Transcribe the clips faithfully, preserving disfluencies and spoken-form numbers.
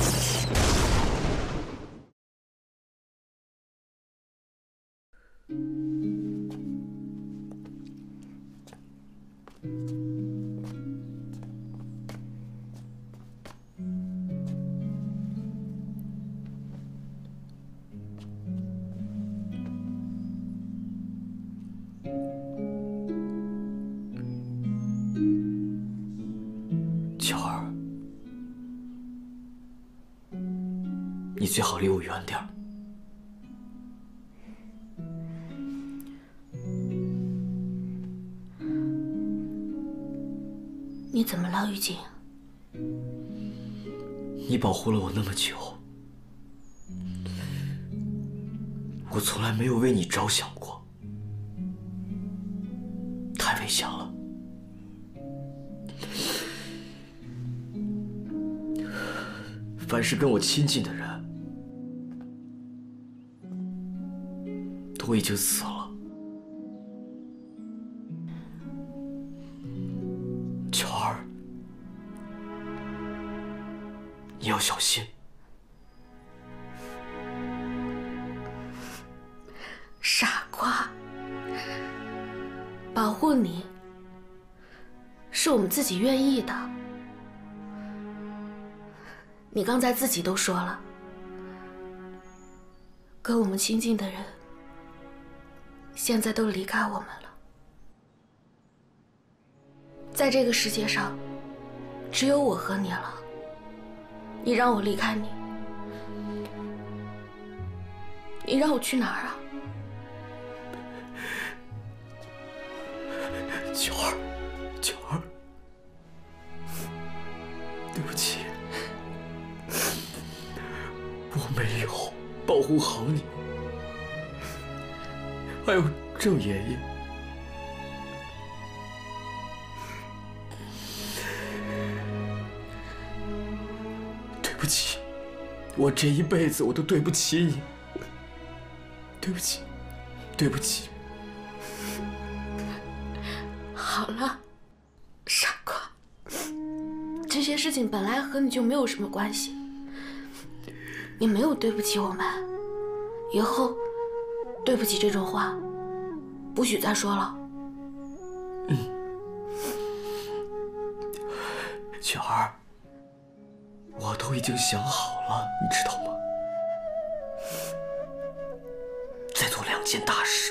巧儿，你最好离我远点儿。 你怎么了，玉锦？ 你保护了我那么久，我从来没有为你着想过，太危险了。凡是跟我亲近的人，都已经死了。 你要小心， 傻瓜！保护你是我们自己愿意的。你刚才自己都说了，跟我们亲近的人现在都离开我们了。在这个世界上，只有我和你了。 你让我离开你，你让我去哪儿啊？ 巧儿，巧儿，对不起，我没有保护好你，还有郑爷爷。 对不起，我这一辈子我都对不起你。对不起，对不起。 好了，傻瓜，这些事情本来和你就没有什么关系，你没有对不起我们，以后对不起这种话不许再说了。 嗯，雪儿。 我都已经想好了，你知道吗？再做两件大事，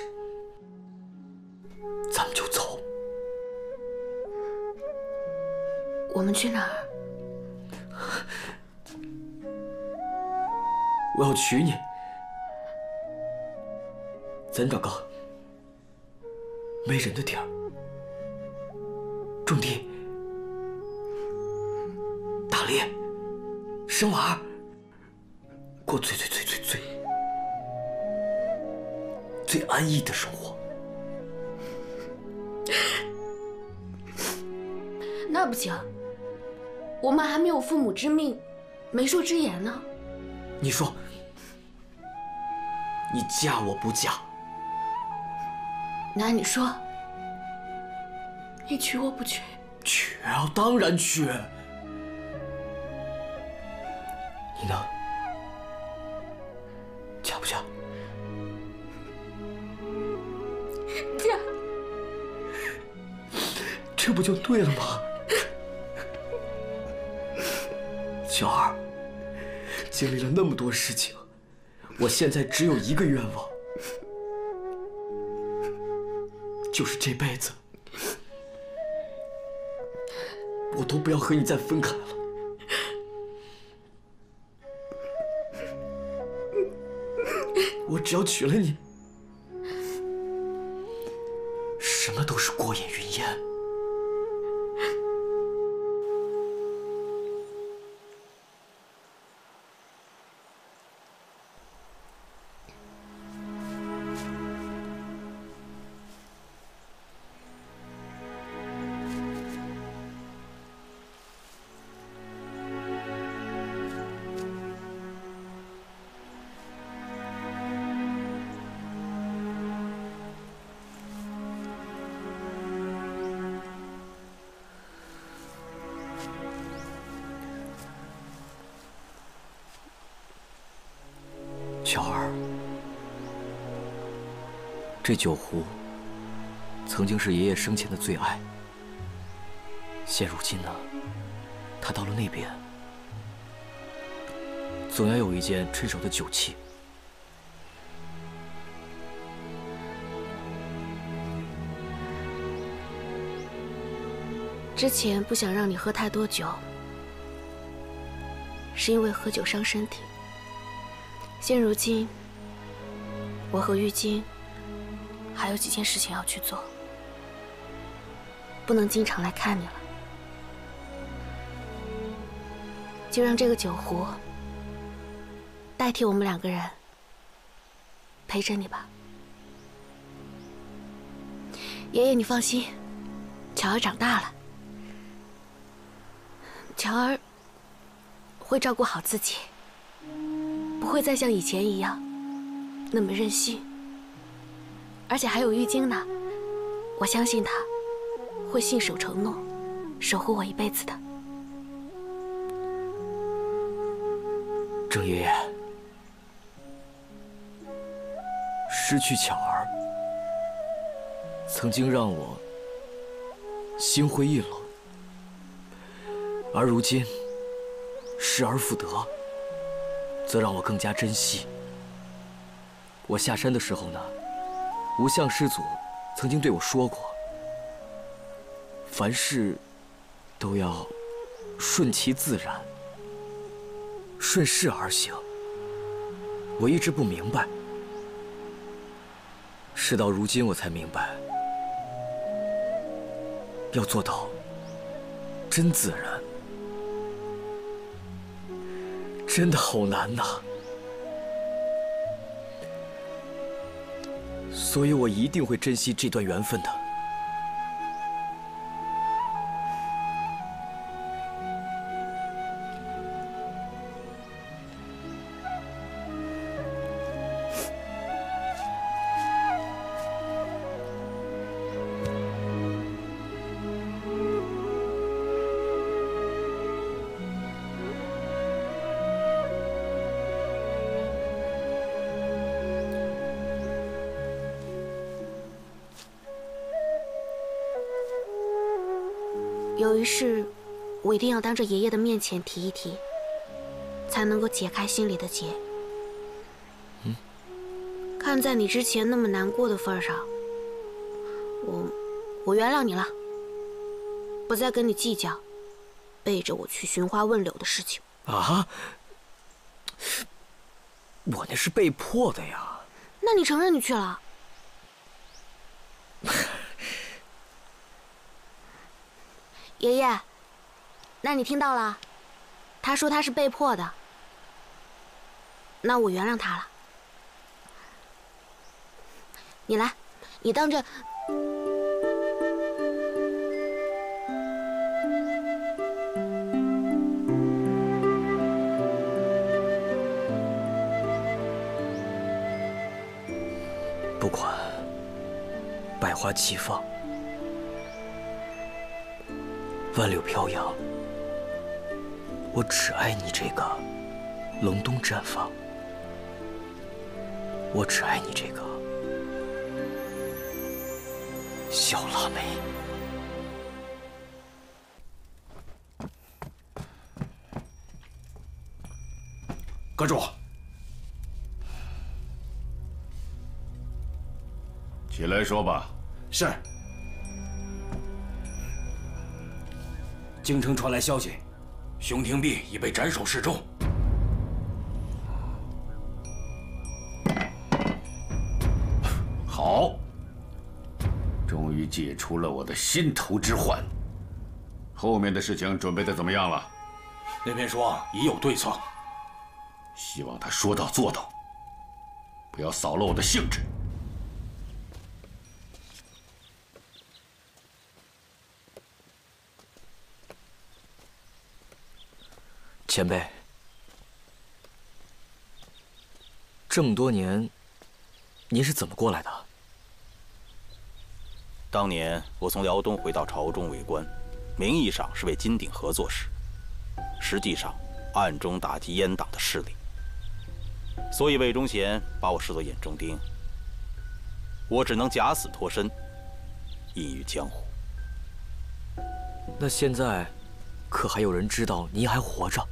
咱们就走。 我们去哪儿？ 我要娶你，咱找个没人的地儿，种地、打猎。 生娃，过最最最最最最安逸的生活。 那不行，我们还没有父母之命、媒妁之言呢。 你说，你嫁我不嫁？ 那你说，你娶我不娶？ 娶啊，当然娶。 你呢？嫁不嫁？ 嫁。 这不就对了吗？小儿，经历了那么多事情，我现在只有一个愿望，就是这辈子我都不要和你再分开了。 我只要娶了你，什么都是过眼云烟。 巧儿，这酒壶曾经是爷爷生前的最爱。现如今呢，他到了那边，总要有一件趁手的酒器。 之前不想让你喝太多酒，是因为喝酒伤身体。现如今，我和玉京还有几件事情要去做，不能经常来看你了。就让这个酒壶代替我们两个人陪着你吧。爷爷，你放心，巧儿长大了。巧儿会照顾好自己，不会再像以前一样那么任性。而且还有玉京呢，我相信他会信守承诺，守护我一辈子的。 郑爷爷，失去巧儿，曾经让我心灰意冷。而如今，失而复得，则让我更加珍惜。我下山的时候呢，无相师祖曾经对我说过，凡事都要顺其自然，顺势而行。我一直不明白，事到如今我才明白，要做到真自然。真的好难呐，所以我一定会珍惜这段缘分的。 有一事，我一定要当着爷爷的面前提一提，才能够解开心里的结。 嗯， 看在你之前那么难过的份上，我我原谅你了，不再跟你计较背着我去寻花问柳的事情。 啊？我那是被迫的呀。 那你承认你去了？爷爷，那你听到了？他说他是被迫的，那我原谅他了。你来，你当着…… 不管百花齐放，万柳飘扬，我只爱你这个隆冬绽放，我只爱你这个小腊梅。 阁主，起来说吧。是。 京城传来消息，熊廷弼已被斩首示众。 好，终于解除了我的心头之患。后面的事情准备的怎么样了？ 那边说已有对策， 希望他说到做到，不要扫了我的兴致。 前辈，这么多年，您是怎么过来的？ 当年我从辽东回到朝中为官，名义上是为金鼎合作使，实际上暗中打击阉党的势力。 所以魏忠贤把我视作眼中钉，我只能假死脱身，隐于江湖。 那现在，可还有人知道您还活着？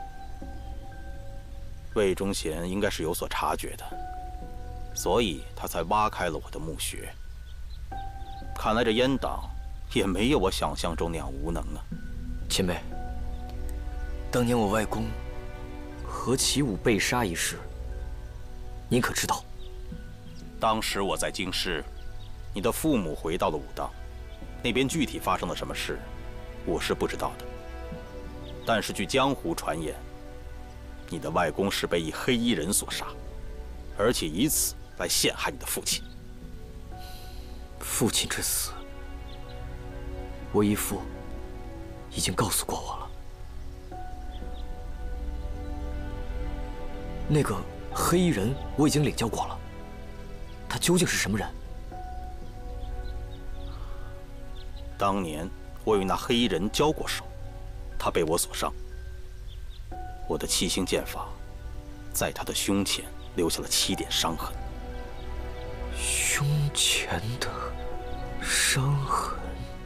魏忠贤应该是有所察觉的，所以他才挖开了我的墓穴。看来这阉党也没有我想象中那样无能啊。 前辈，当年我外公和齐武被杀一事，您可知道？ 当时我在京师，你的父母回到了武当，那边具体发生了什么事，我是不知道的。但是据江湖传言，你的外公是被一黑衣人所杀，而且以此来陷害你的父亲。 父亲之死，我义父已经告诉过我了。那个黑衣人我已经领教过了，他究竟是什么人？ 当年我与那黑衣人交过手，他被我所伤。我的七星剑法在他的胸前留下了七点伤痕。 胸前的伤痕。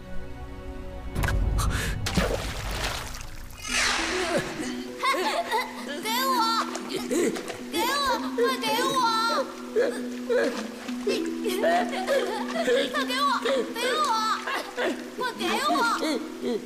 给我，给我，快给我！快给我，给我，快给我！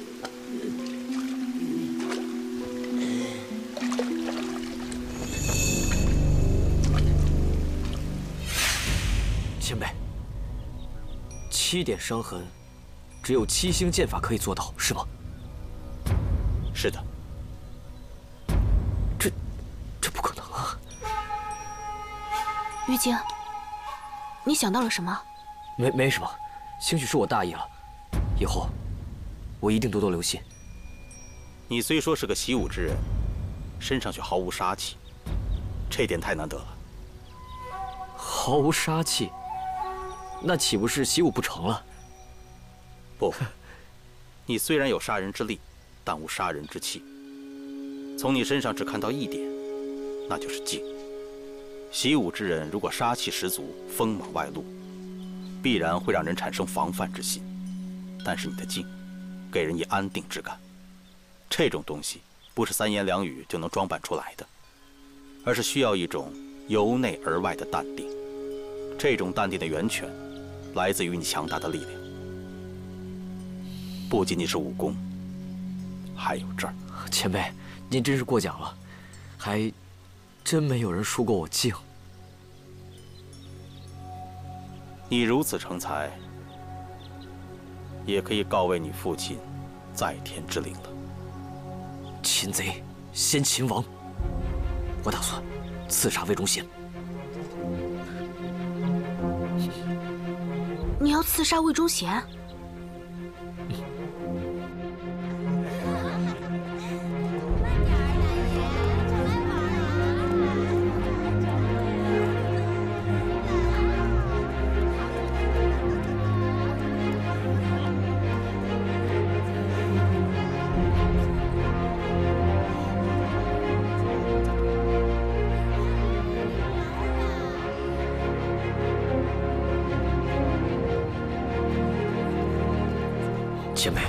前辈，七点伤痕，只有七星剑法可以做到，是吗？ 是的。 这，这不可能啊！ 玉京，你想到了什么？ 没没什么，兴许是我大意了，以后我一定多多留心。 你虽说是个习武之人，身上却毫无杀气，这点太难得了。 毫无杀气，那岂不是习武不成了？ 不，你虽然有杀人之力，但无杀人之气。从你身上只看到一点，那就是静。习武之人如果杀气十足，锋芒外露，必然会让人产生防范之心。但是你的静，给人以安定之感。这种东西不是三言两语就能装扮出来的，而是需要一种由内而外的淡定。这种淡定的源泉，来自于你强大的力量。不仅仅是武功，还有这儿。 前辈，您真是过奖了，还真没有人说过我静。 你如此成才，也可以告慰你父亲在天之灵了。 擒贼先擒王，我打算刺杀魏忠贤。 你要刺杀魏忠贤？ 前辈，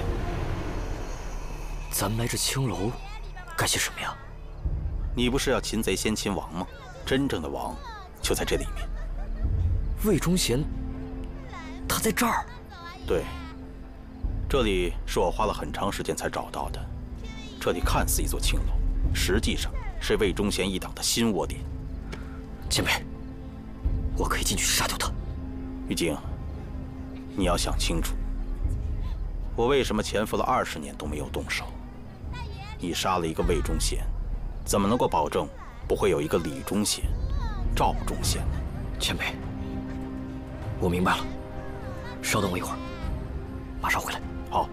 咱们来这青楼干些什么呀？ 你不是要擒贼先擒王吗？真正的王就在这里面。 魏忠贤，他在这儿。 对，这里是我花了很长时间才找到的。这里看似一座青楼，实际上是魏忠贤一党的新窝点。 前辈，我可以进去杀掉他。 玉京，你要想清楚。我为什么潜伏了二十年都没有动手？你杀了一个魏忠贤，怎么能够保证不会有一个李忠贤、赵忠贤呢？ 前辈，我明白了，稍等我一会儿，马上回来。 好。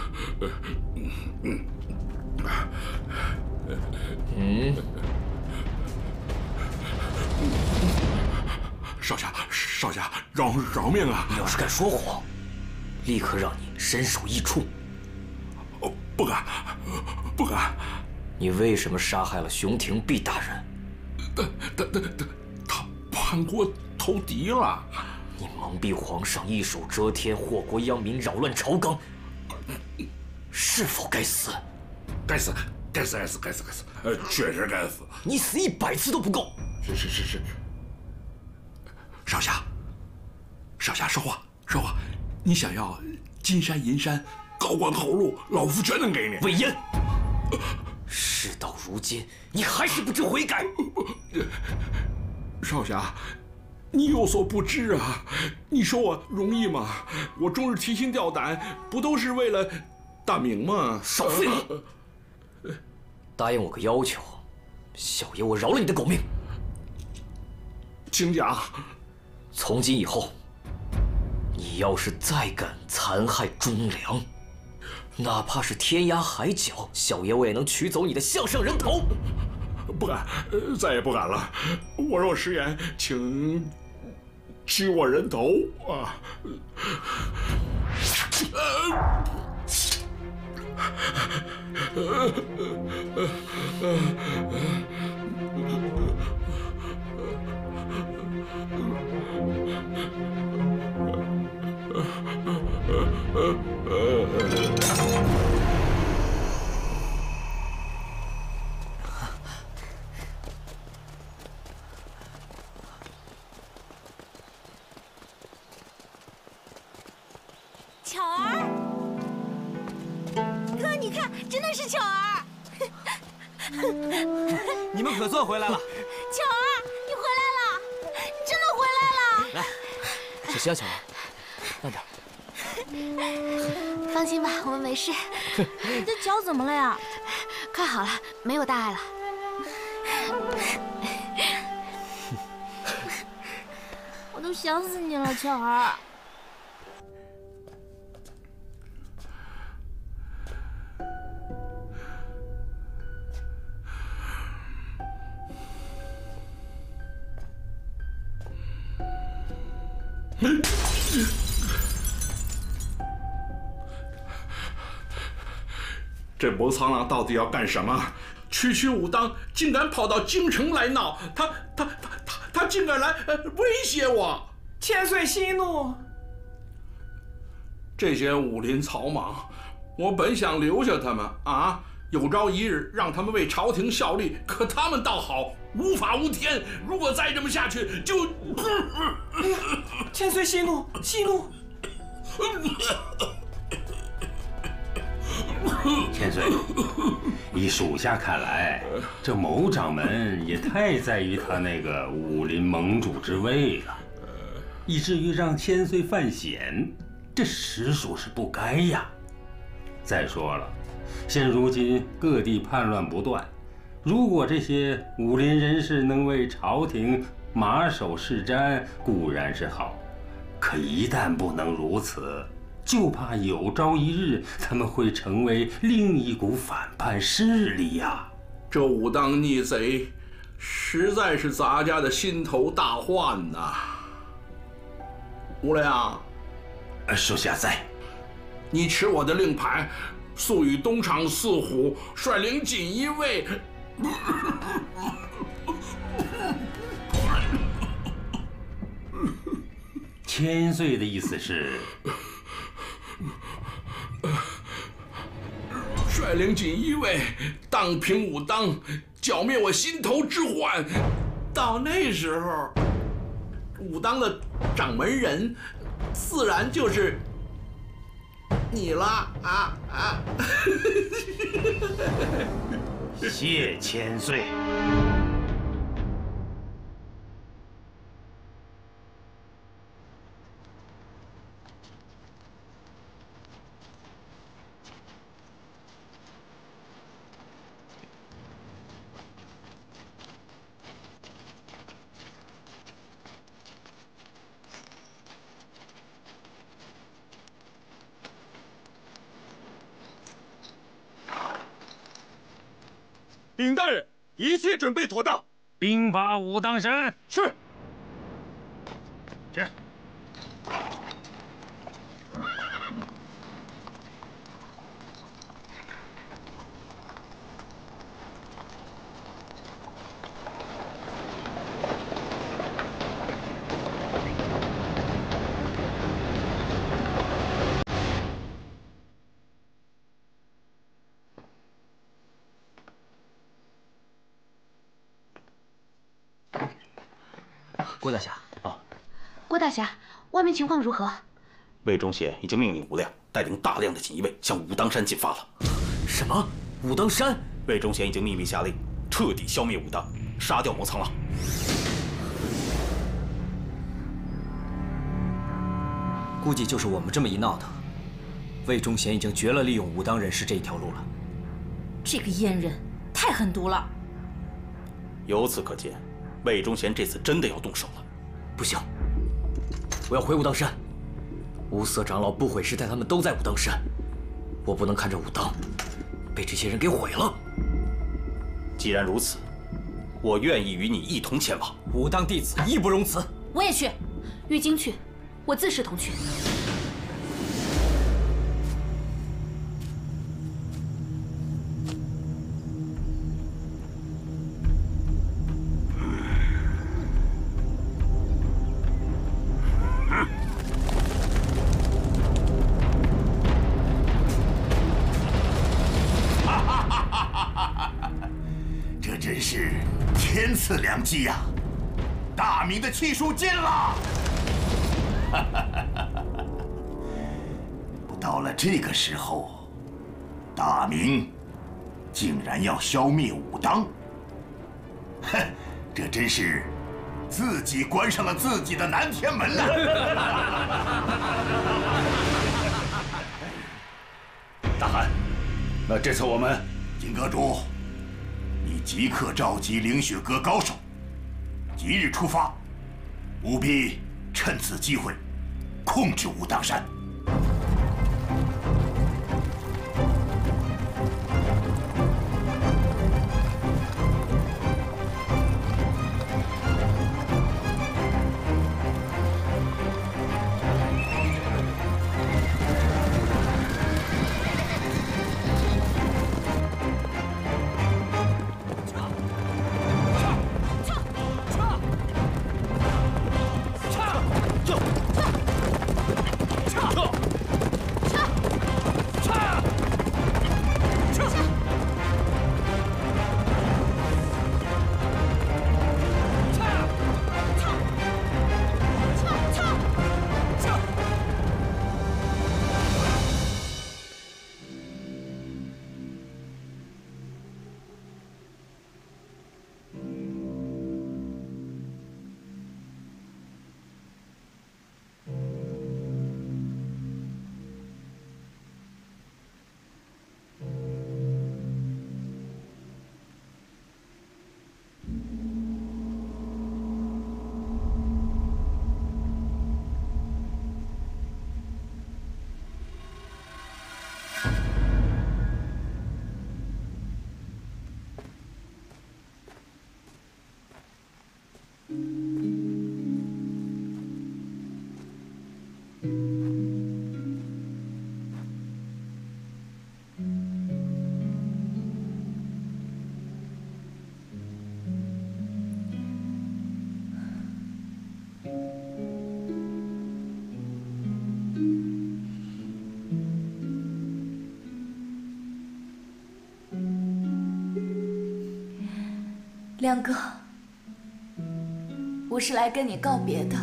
嗯， 少侠，少侠，饶饶命啊！ 你要是敢说谎，立刻让你身首异处。 哦，不敢，不敢。 你为什么杀害了熊廷弼大人？ 他他他他他叛国投敌了。 你蒙蔽皇上，一手遮天，祸国殃民，扰乱朝纲，是否该死？ 该死，该死，该死，该死，该死！呃，确实该死。 你死一百次都不够。 是是是是。少侠，少侠，说话说话，你想要金山银山、高官厚禄，老夫全能给你。 魏延，事到如今，你还是不知悔改。 少侠，你有所不知啊！你说我容易吗？我终日提心吊胆，不都是为了大明吗？ 少废话！答应我个要求，小爷我饶了你的狗命。 请讲。 从今以后，你要是再敢残害忠良，哪怕是天涯海角，小爷我也能取走你的项上人头。 不敢，呃，再也不敢了。我若食言，请取我人头啊！ 巧儿，哥，你看，真的是巧儿。 你们可算回来了。 巧儿，你回来了，你真的回来了。 来，小心啊，巧儿，慢点。 放心吧，我们没事。 你的脚怎么了呀？ 快好了，没有大碍了。 我都想死你了，巧儿。 这魔苍狼到底要干什么？区区武当竟敢跑到京城来闹，他他他他他竟敢来呃威胁我！ 千岁息怒。 这些武林草莽，我本想留下他们啊，有朝一日让他们为朝廷效力，可他们倒好，无法无天。如果再这么下去，就…… 哎呀，千岁息怒，息怒！ 千岁，依属下看来，这某掌门也太在于他那个武林盟主之位了，以至于让千岁犯险，这实属是不该呀。再说了，现如今各地叛乱不断，如果这些武林人士能为朝廷马首是瞻，固然是好，可一旦不能如此，就怕有朝一日他们会成为另一股反叛势力呀！ 这武当逆贼，实在是咱家的心头大患呐。无良， 属下在。 你持我的令牌，速与东厂四虎率领锦衣卫。 千岁的意思是？ 率领锦衣卫荡平武当，剿灭我心头之患。到那时候，武当的掌门人自然就是你了啊啊！ 谢千岁。 禀大人，一切准备妥当。 兵发武当山。 是。 是。 郭大侠啊， 郭大侠，外面情况如何？ 魏忠贤已经命令吴亮带领大量的锦衣卫向武当山进发了。 什么？武当山？ 魏忠贤已经秘密下令，彻底消灭武当，杀掉蒙苍狼。 估计就是我们这么一闹腾，魏忠贤已经绝了利用武当人士这一条路了。 这个阉人太狠毒了。 由此可见，魏忠贤这次真的要动手了。 不行，我要回武当山。乌色长老、不悔师太他们都在武当山，我不能看着武当被这些人给毁了。 既然如此，我愿意与你一同前往。 武当弟子义不容辞。 我也去，玉京去，我自是同去。 次良机呀！大明的气数尽了。不到了这个时候，大明竟然要消灭武当，哼，这真是自己关上了自己的南天门呐！ 大汗，那这次我们， 金阁主。 你即刻召集凌雪阁高手，即日出发，务必趁此机会控制武当山。 亮哥，我是来跟你告别的。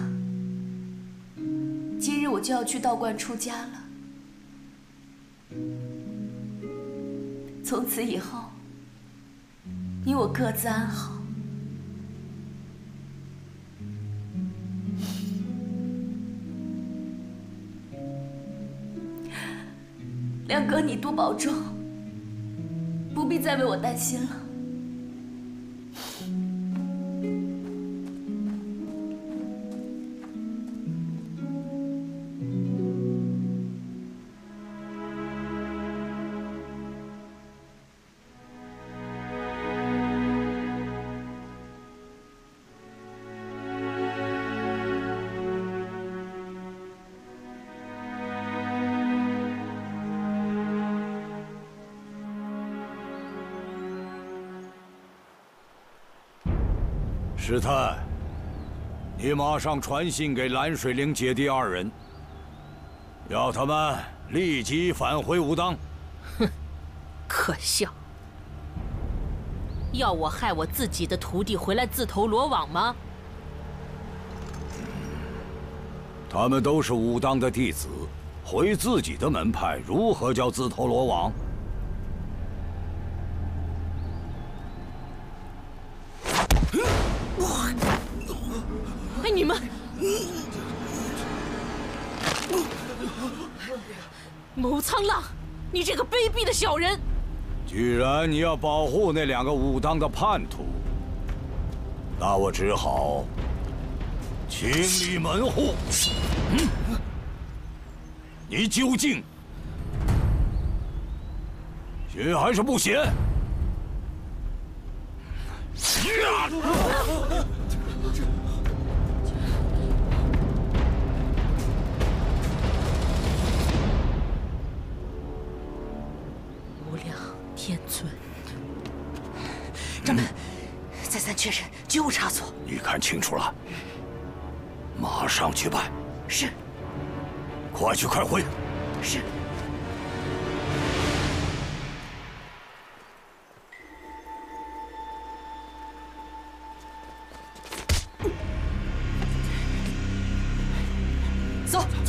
今日我就要去道观出家了，从此以后，你我各自安好。亮哥，你多保重，不必再为我担心了。 师太，你马上传信给蓝水灵姐弟二人，要他们立即返回武当。 哼，可笑！要我害我自己的徒弟回来自投罗网吗？ 他们都是武当的弟子，回自己的门派，如何叫自投罗网？ 哎，你们！谋苍浪，你这个卑鄙的小人！ 既然你要保护那两个武当的叛徒，那我只好清理门户。嗯，你究竟学还是不学？呀！ 天尊， 掌门，再三确认，绝无差错。 你看清楚了，马上去办。 是。 快去快回。 是。走走。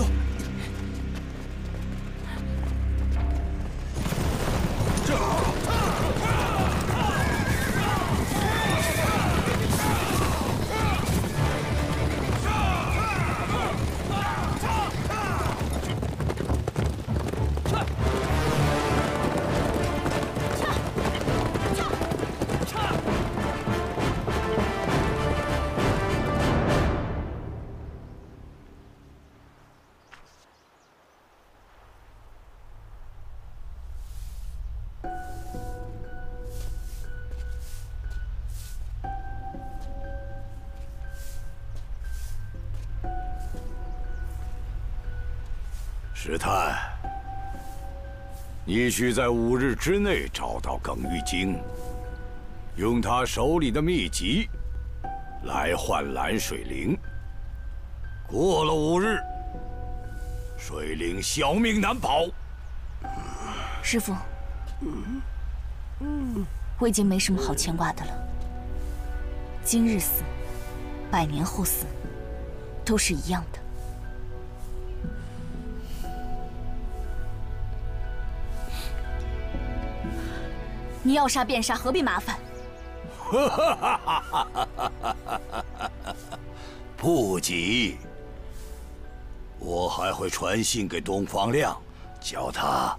师太，你需在五日之内找到耿玉京，用他手里的秘籍来换蓝水灵。过了五日，水灵小命难保。 师父，嗯嗯，我已经没什么好牵挂的了。今日死，百年后死，都是一样的。 你要杀便杀，何必麻烦？ 不急，我还会传信给东方亮，叫他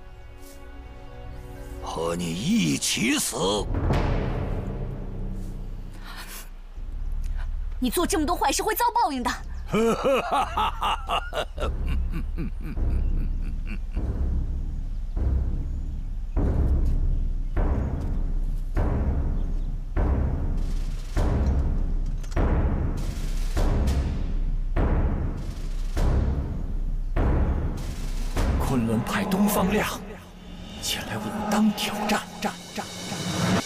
和你一起死。 你做这么多坏事会遭报应的。 昆仑派东方亮前来武当挑战，战战战。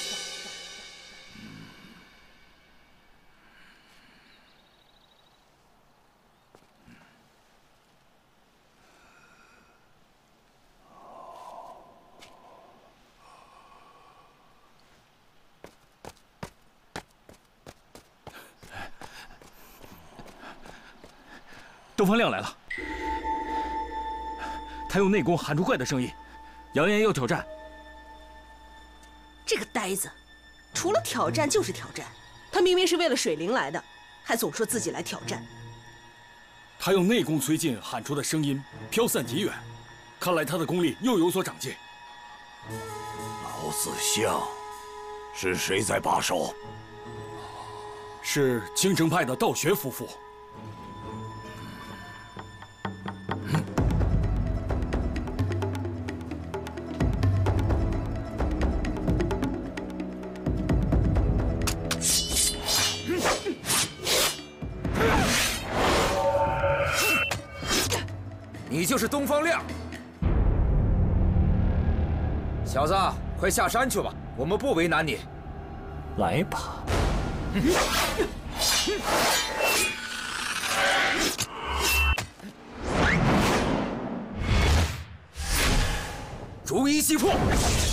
东方亮来了。 他用内功喊出怪的声音，扬言要挑战。 这个呆子，除了挑战就是挑战。他明明是为了水灵来的，还总说自己来挑战。 他用内功催进喊出的声音飘散极远，看来他的功力又有所长进。 老子相，是谁在把守？ 是青城派的道学夫妇。 你就是东方亮，小子，快下山去吧，我们不为难你。 来吧， 逐一击破！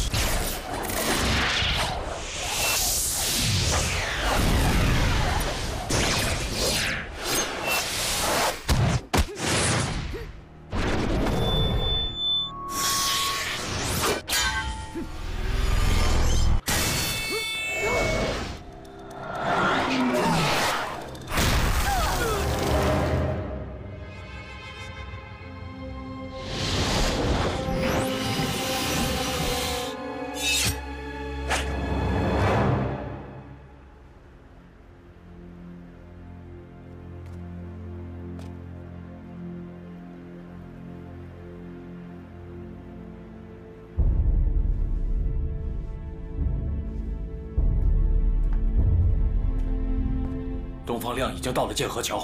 东方亮已经到了剑河桥。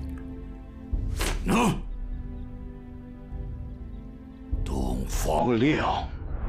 嗯，东方亮。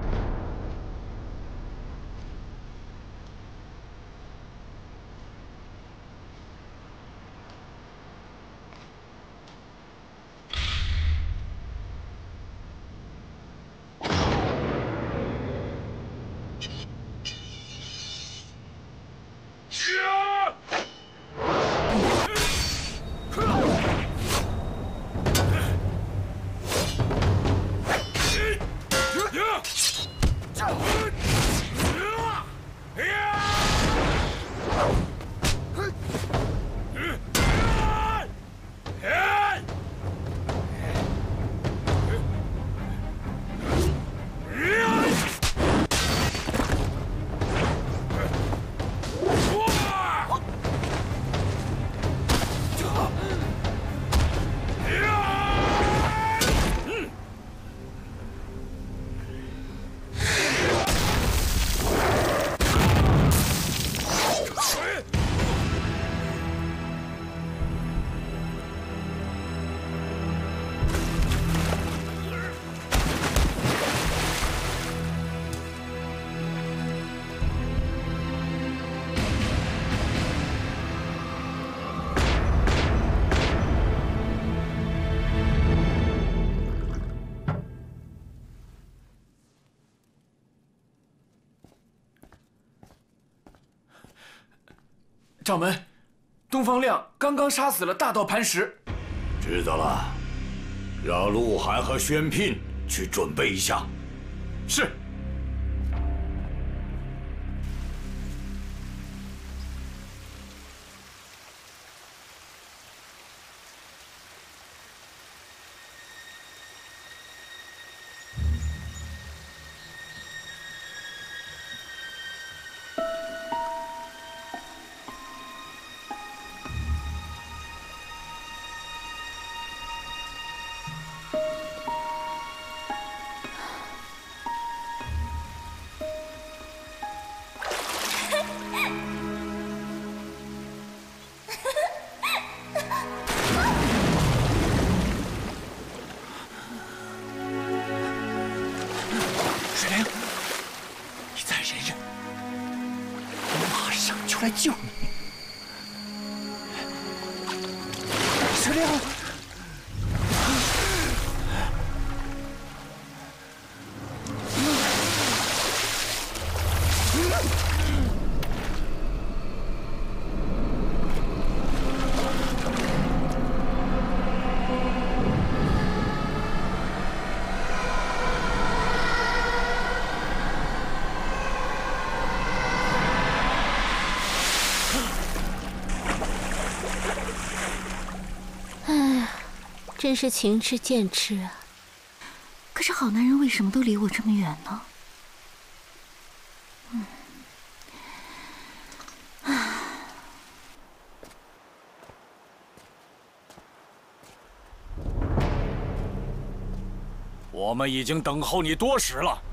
掌门，东方亮刚刚杀死了大道磐石。 知道了，让鹿晗和宣聘去准备一下。 是。 水灵，你再忍忍，我马上就来救你。水灵， 真是情痴剑痴啊！可是好男人为什么都离我这么远呢？嗯，啊， 我们已经等候你多时了。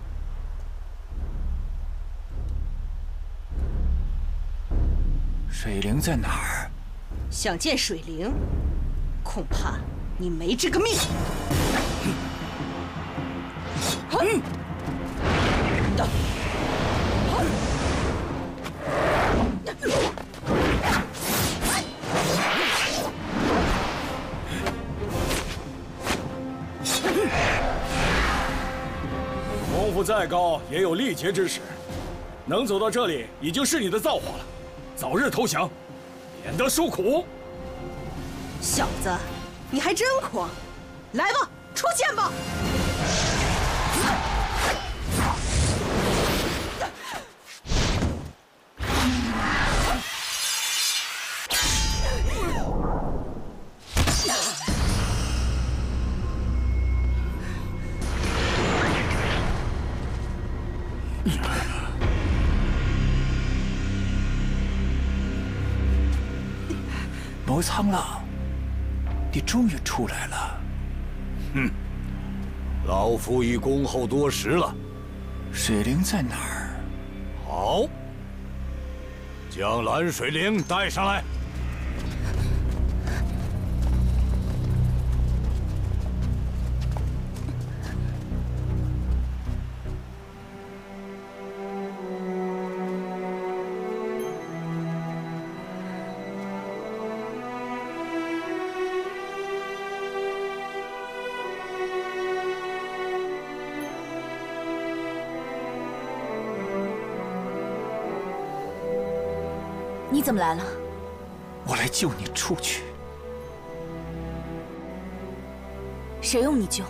水灵在哪儿？ 想见水灵，恐怕你没这个命。嗯。 府再高也有力竭之时，能走到这里已经是你的造化了。早日投降，免得受苦。 小子，你还真狂！来吧，出现吧！ 谋苍浪，你终于出来了。 哼，老夫已恭候多时了。 水灵在哪儿？ 好，将蓝水灵带上来。 你怎么来了？ 我来救你出去。 谁用你救？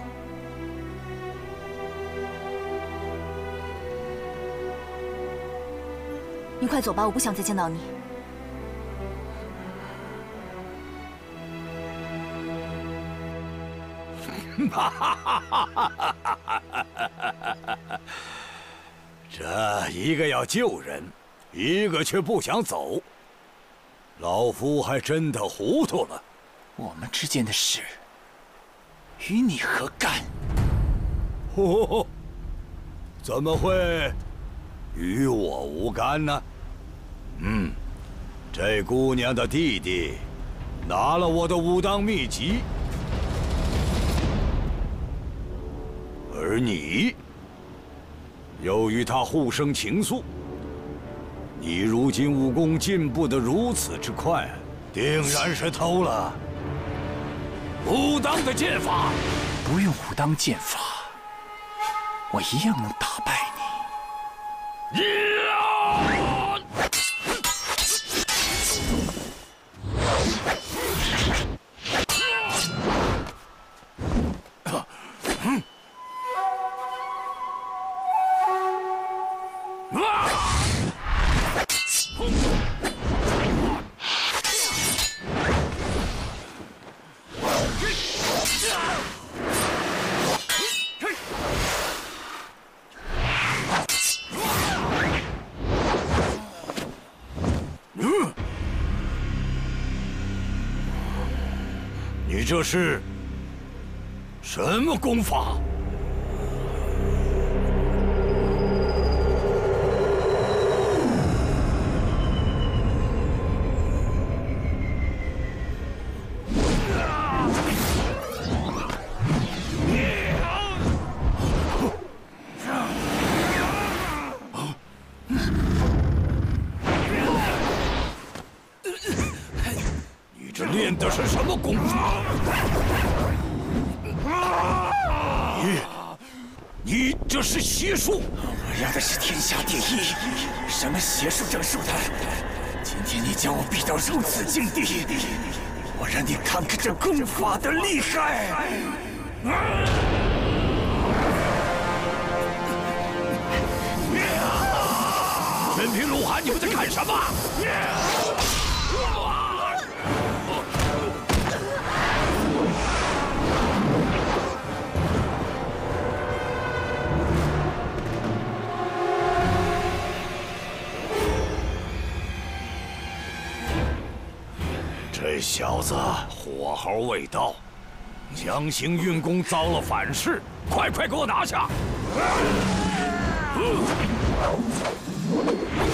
你快走吧，我不想再见到你。 哈哈哈哈哈！这一个要救人，一个却不想走。老夫还真的糊涂了。 我们之间的事，与你何干？ 哦，怎么会与我无干呢？嗯，这姑娘的弟弟拿了我的武当秘籍，而你又与他互生情愫。你如今武功进步得如此之快，定然是偷了武当的剑法。 不用武当剑法，我一样能打败你。 你这是什么功法？你这练的是什么功法？你，你这是邪术！ 我要的是天下第一，什么邪术正术的？今天你将我逼到如此境地，我让你看看这功法的厉害！ 全凭鹿晗，你们在看什么？这小子火候未到，强行运功遭了反噬，快快给我拿下！